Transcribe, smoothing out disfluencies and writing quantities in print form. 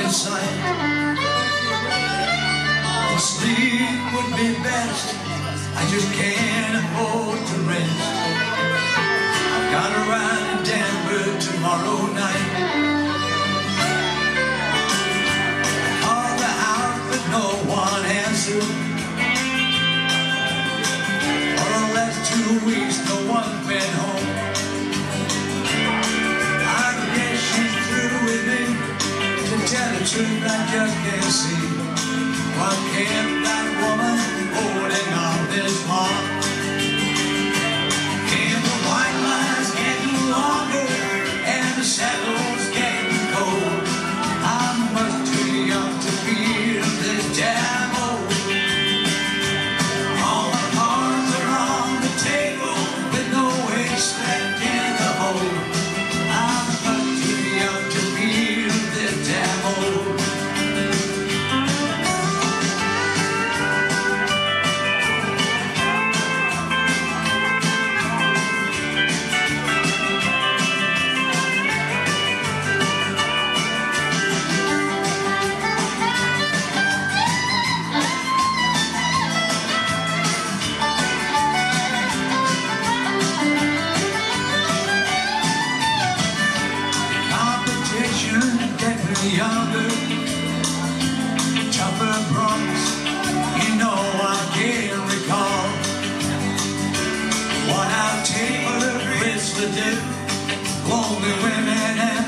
sight. Sleep would be best, I just can't afford to rest. I've got to ride in Denver tomorrow night. I called the house but no one answered. For the last 2 weeks no one's been home. I guess she's through with me. To tell the truth I just can't see. Why can't that woman be holding on this long? Can the white lines getting longer and the shadows getting cold? I'm much too young to feel this damn old. All my cards are on the table with no ace left in the hole. I'm much too young to feel this damn old. Younger, tougher broncs, you know I can't recall. What I'll take for the rest of the day, lonely women and